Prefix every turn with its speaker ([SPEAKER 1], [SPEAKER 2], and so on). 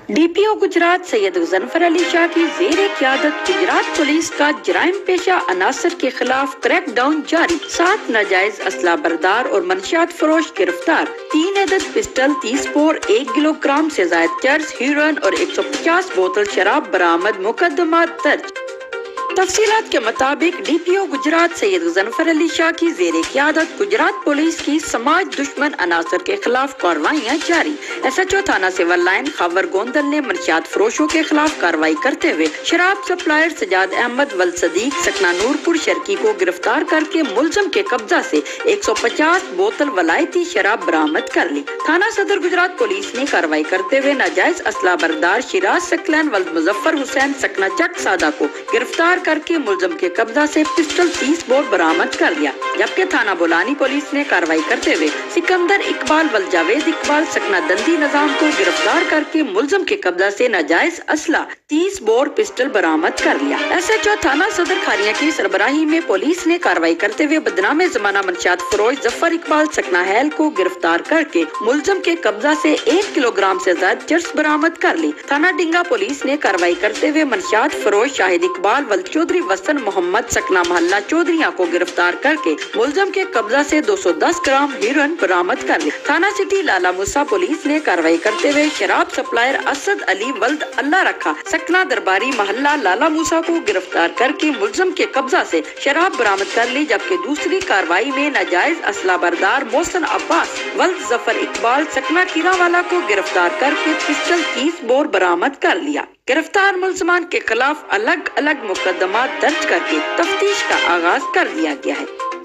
[SPEAKER 1] D P O Gujrat Syed Ghazanfar Ali Shah کی زیر قیادت گجرات پولیس کا جرائم پیشہ عناصر کے خلاف کریک ڈاؤن جاری، 7 ناجائز اسلحہ بردار اور منشیات فروش گرفتار، 3 عدد پسٹل، 30 بور، 1 کلو گرام سے زائد چرس، ہیروئن اور 150 بوتل شراب برآمد، مقدمات درج۔ تفصیلات کے مطابق D P O Gujrat Syed Ghazanfar Ali Shah کی زیر قیادت گجرات پولیس کی سماج دشمن عناصر کے خلاف کارروائیاں جاری۔ ایس ایچ او تھانہ سول لائن خاور گوندل نے منشیات فروشوں کے خلاف کارروائی کرتے ہوئے شراب سپلائر سجاد احمد ول صدیق سکنہ نورپور شرکی کو گرفتار کر کے ملزم کے قبضہ سے 150 بوتل ولایتی شراب برآمد کر لی۔ تھانہ صدر گجرات پولیس نے کارروائی کرتے ہوئے ناجائز اسلحہ بردار شیراز سکلین ولد مظفر حسین سکنہ چک سادہ کو گرفتار کر کے ملزم کے قبضہ سے پسٹل 30 بور برآمد کر لیا، جبکہ تھانہ بولانی پولیس نے کارروائی کرتے ہوئے سکندر اقبال ول جاوید اقبال سکنہ دندی نظام کو گرفتار کر کے ملزم کے قبضہ سے ناجائز اسلحہ 30 بور پسٹل برآمد کر لیا۔ ایس ایچ او تھانہ صدر خاریاں کی سربراہی میں پولیس نے کارروائی کرتے ہوئے بدنام زمانہ منشیات فروش ظفر اقبال سکنہ ہیل کو گرفتار کر کے ملزم کے قبضہ سے 1 کلو گرام سے زائد چرس برآمد کر لی۔ تھانہ ڈنگا پولیس نے کارروائی کرتے ہوئے منشیات فروش شاہد اقبال ول چودھری وسن محمد سکنہ محلہ چودھریاں کو گرفتار کر کے ملزم کے قبضہ سے 210 گرام ہیروئن برآمد کر لی۔ تھانہ سٹی لالا موسیٰ پولیس نے کارروائی کرتے ہوئے شراب سپلائر اسد علی ولد اللہ رکھا سکنہ درباری محلہ لالا موسیٰ کو گرفتار کر کے ملزم کے قبضہ سے شراب برآمد کر لی، جبکہ دوسری کارروائی میں ناجائز اسلحہ بردار محسن عباس ولد ظفر اقبال سکنہ کیراوالا کو گرفتار کر کے پسٹل 30 بور برآمد کر لیا۔ گرفتار ملزمان کے خلاف الگ الگ مقدمات درج کر کے تفتیش کا آغاز کر دیا گیا ہے۔